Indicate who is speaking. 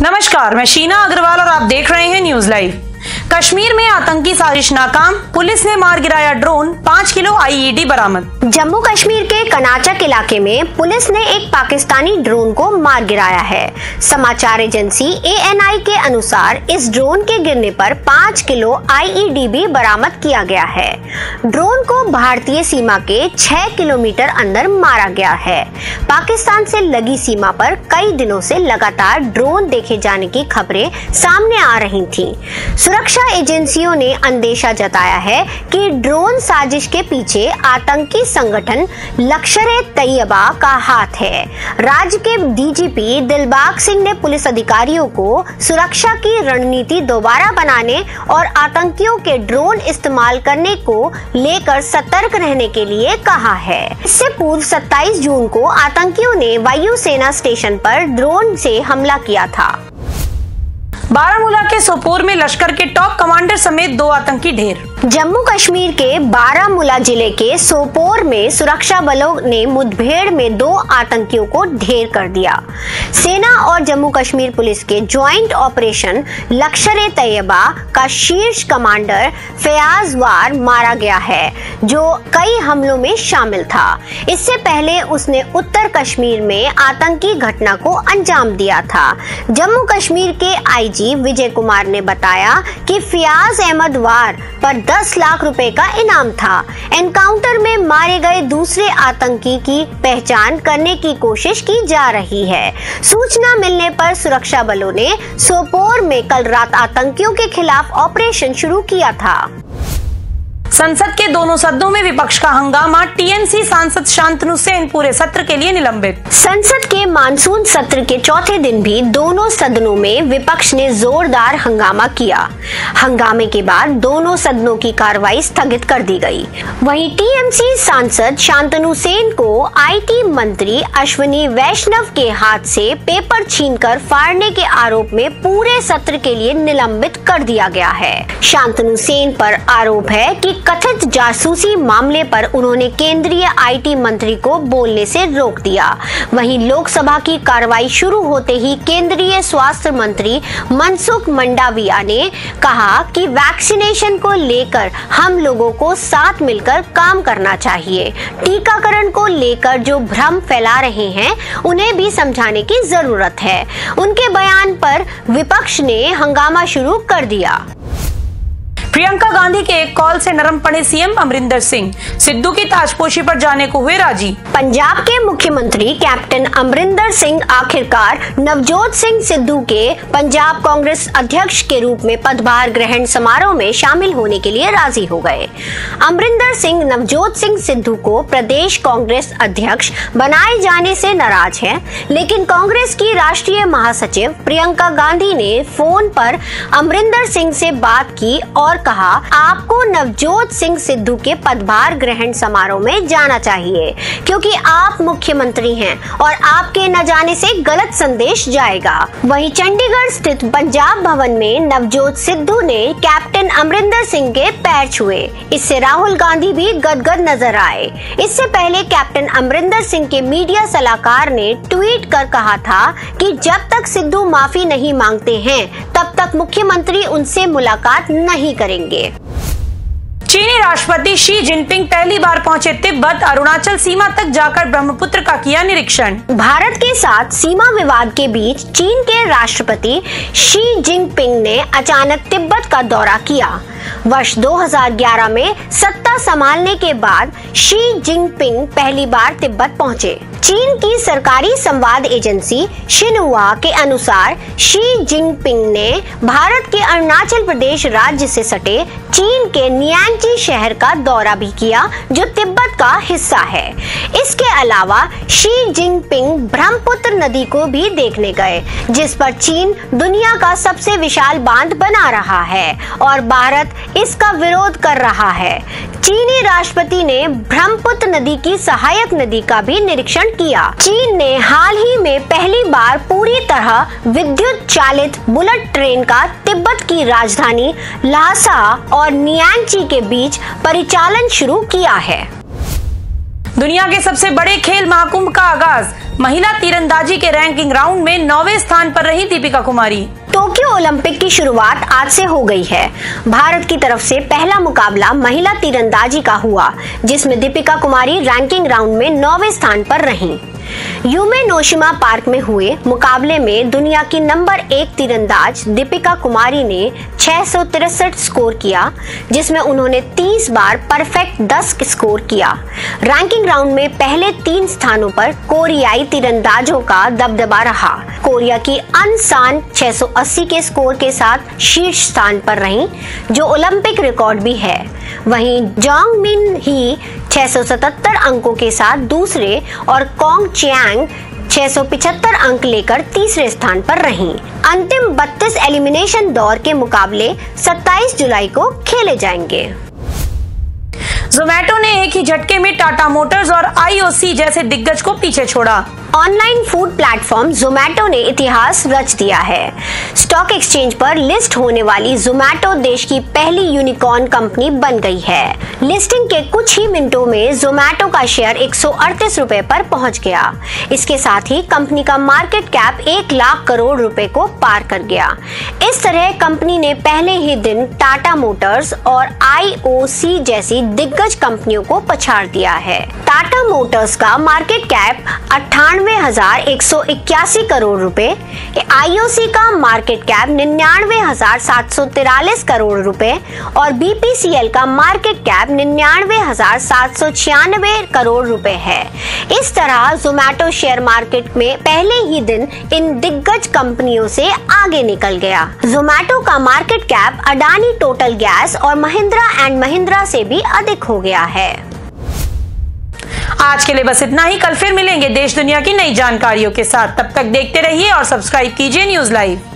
Speaker 1: नमस्कार, मैं शीना अग्रवाल और आप देख रहे हैं न्यूज लाइव। कश्मीर में आतंकी साजिश नाकाम, पुलिस ने मार गिराया ड्रोन, 5 किलो आईईडी बरामद।
Speaker 2: जम्मू कश्मीर के कनाचक इलाके में पुलिस ने एक पाकिस्तानी ड्रोन को मार गिराया है। समाचार एजेंसी ANI के अनुसार इस ड्रोन के गिरने पर 5 किलो आईईडी भी बरामद किया गया है। ड्रोन को भारतीय सीमा के 6 किलोमीटर अंदर मारा गया है। पाकिस्तान से लगी सीमा पर कई दिनों से लगातार ड्रोन देखे जाने की खबरें सामने आ रही थीं। सुरक्षा एजेंसियों ने अंदेशा जताया है कि ड्रोन साजिश के पीछे आतंकी संगठन लश्कर-ए-तैयबा का हाथ है। राज्य के DGP दिलबाग सिंह ने पुलिस अधिकारियों को सुरक्षा की रणनीति दोबारा बनाने और आतंकियों के ड्रोन इस्तेमाल करने को लेकर सतर्क रहने के लिए कहा है। इससे पूर्व 27 जून को आतंकियों ने वायुसेना स्टेशन पर ड्रोन से हमला किया था।
Speaker 1: बारामूला के सोपोर में लश्कर के टॉप कमांडर समेत 2 आतंकी ढेर।
Speaker 2: जम्मू कश्मीर के बारामूला जिले के सोपोर में सुरक्षा बलों ने मुठभेड़ में 2 आतंकियों को ढेर कर दिया। सेना और जम्मू कश्मीर पुलिस के ज्वाइंट ऑपरेशन लश्कर-ए-तैयबा का शीर्ष कमांडर फयाज वार मारा गया है, जो कई हमलों में शामिल था। इससे पहले उसने उत्तर कश्मीर में आतंकी घटना को अंजाम दिया था। जम्मू कश्मीर के IG विजय कुमार ने बताया कि फयाज अहमद वार पर 10 लाख रुपए का इनाम था। एनकाउंटर में मारे गए दूसरे आतंकी की पहचान करने की कोशिश की जा रही है। सूचना मिलने पर सुरक्षा बलों ने सोपोर में कल रात आतंकियों के खिलाफ ऑपरेशन शुरू किया था।
Speaker 1: संसद के दोनों सदनों में विपक्ष का हंगामा, TMC सांसद शांतनु सेन पूरे सत्र के लिए निलंबित।
Speaker 2: संसद के मानसून सत्र के चौथे दिन भी दोनों सदनों में विपक्ष ने जोरदार हंगामा किया। हंगामे के बाद दोनों सदनों की कार्रवाई स्थगित कर दी गई। वहीं TMC सांसद शांतनु सेन को IT मंत्री अश्विनी वैष्णव के हाथ से पेपर छीनकर फाड़ने के आरोप में पूरे सत्र के लिए निलंबित कर दिया गया है। शांतनु सेन पर आरोप है कि कथित जासूसी मामले पर उन्होंने केंद्रीय IT मंत्री को बोलने से रोक दिया। वहीं लोकसभा की कार्रवाई शुरू होते ही केंद्रीय स्वास्थ्य मंत्री मनसुख मंडाविया ने कहा कि वैक्सीनेशन को लेकर हम लोगों को साथ मिलकर काम करना चाहिए। टीकाकरण को लेकर जो भ्रम फैला रहे हैं उन्हें भी समझाने की जरूरत है। उनके बयान पर विपक्ष ने हंगामा शुरू कर दिया।
Speaker 1: प्रियंका गांधी के एक कॉल से नरम पड़े CM अमरिंदर सिंह, सिद्धू की ताजपोशी पर जाने को हुए राजी।
Speaker 2: पंजाब के मुख्यमंत्री कैप्टन अमरिंदर सिंह आखिरकार नवजोत सिंह सिद्धू के पंजाब कांग्रेस अध्यक्ष के रूप में पदभार ग्रहण समारोह में शामिल होने के लिए राजी हो गए। अमरिंदर सिंह नवजोत सिंह सिद्धू को प्रदेश कांग्रेस अध्यक्ष बनाए जाने से नाराज हैं, लेकिन कांग्रेस की राष्ट्रीय महासचिव प्रियंका गांधी ने फोन पर अमरिंदर सिंह से बात की और कहा, आपको नवजोत सिंह सिद्धू के पदभार ग्रहण समारोह में जाना चाहिए, क्योंकि आप मुख्यमंत्री हैं और आपके न जाने से गलत संदेश जाएगा। वहीं चंडीगढ़ स्थित पंजाब भवन में नवजोत सिद्धू ने कैप्टन अमरिंदर सिंह के पैर छुए। इससे राहुल गांधी भी गदगद नजर आए। इससे पहले कैप्टन अमरिंदर सिंह के मीडिया सलाहकार ने ट्वीट कर कहा था कि जब तक सिद्धू माफी नहीं मांगते हैं तब तक मुख्यमंत्री उनसे मुलाकात नहीं करेंगे।
Speaker 1: चीनी राष्ट्रपति शी जिनपिंग पहली बार पहुंचे तिब्बत, अरुणाचल सीमा तक जाकर ब्रह्मपुत्र का किया निरीक्षण।
Speaker 2: भारत के साथ सीमा विवाद के बीच चीन के राष्ट्रपति शी जिनपिंग ने अचानक तिब्बत का दौरा किया। वर्ष 2011 में सत्ता संभालने के बाद शी जिनपिंग पहली बार तिब्बत पहुंचे। चीन की सरकारी संवाद एजेंसी शिन्हुआ के अनुसार शी जिनपिंग ने भारत के अरुणाचल प्रदेश राज्य से सटे चीन के नियांची शहर का दौरा भी किया, जो तिब्बत का हिस्सा है। इसके अलावा शी जिनपिंग ब्रह्मपुत्र नदी को भी देखने गए, जिस पर चीन दुनिया का सबसे विशाल बांध बना रहा है और भारत इसका विरोध कर रहा है। चीनी राष्ट्रपति ने ब्रह्मपुत्र नदी की सहायक नदी का भी निरीक्षण किया। चीन ने हाल ही में पहली बार पूरी तरह विद्युत चालित बुलेट ट्रेन का तिब्बत की राजधानी ल्हासा और नियांची के बीच परिचालन शुरू किया है।
Speaker 1: दुनिया के सबसे बड़े खेल महाकुंभ का आगाज। महिला तीरंदाजी के रैंकिंग राउंड में 9वें स्थान पर रही दीपिका कुमारी।
Speaker 2: टोक्यो ओलंपिक की शुरुआत आज से हो गई है। भारत की तरफ से पहला मुकाबला महिला तीरंदाजी का हुआ, जिसमें दीपिका कुमारी रैंकिंग राउंड में 9वें स्थान पर रहीं। यूमे नोशिमा पार्क में हुए मुकाबले में दुनिया की नंबर 1 तीरंदाज दीपिका कुमारी ने 663 स्कोर किया, जिसमें उन्होंने 30 बार परफेक्ट 10 स्कोर किया। रैंकिंग राउंड में पहले 3 स्थानों पर कोरियाई तीरंदाजों का दबदबा रहा। कोरिया की अन सान 680 के स्कोर के साथ शीर्ष स्थान पर रहीं, जो ओलंपिक रिकॉर्ड भी है। वहीं जोंग मिन ही 677 अंकों के साथ दूसरे और कोंग चियांग 675 अंक लेकर तीसरे स्थान पर रहीं। अंतिम 32 एलिमिनेशन दौर के मुकाबले 27 जुलाई को खेले जाएंगे।
Speaker 1: जोमैटो ने एक ही झटके में टाटा मोटर्स और आईओसी जैसे दिग्गज को पीछे छोड़ा।
Speaker 2: ऑनलाइन फूड प्लेटफॉर्म जोमैटो ने इतिहास रच दिया है। स्टॉक एक्सचेंज पर लिस्ट होने वाली जोमैटो देश की पहली यूनिकॉर्न कंपनी बन गई है। लिस्टिंग के कुछ ही मिनटों में जोमैटो का शेयर 138 रुपए पर पहुंच गया। इसके साथ ही कंपनी का मार्केट कैप 1 लाख करोड़ रुपए को पार कर गया। इस तरह कंपनी ने पहले ही दिन टाटा मोटर्स और आईओसी जैसी दिग्गज कंपनियों को पछाड़ दिया है। टाटा मोटर्स का मार्केट कैप 98,181 करोड़ रुपए, आईओसी का मार्केट कैप 99,743 करोड़ रुपए और बीपीसीएल का मार्केट कैप 99,796 करोड़ रुपए है। इस तरह जोमैटो शेयर मार्केट में पहले ही दिन इन दिग्गज कंपनियों से आगे निकल गया। जोमैटो का market cap Adani total gas और महिंद्रा एंड महिंद्रा से भी अधिक हो गया है।
Speaker 1: आज के लिए बस इतना ही। कल फिर मिलेंगे देश दुनिया की नई जानकारियों के साथ। तब तक देखते रहिए और सब्सक्राइब कीजिए न्यूज़ लाइव।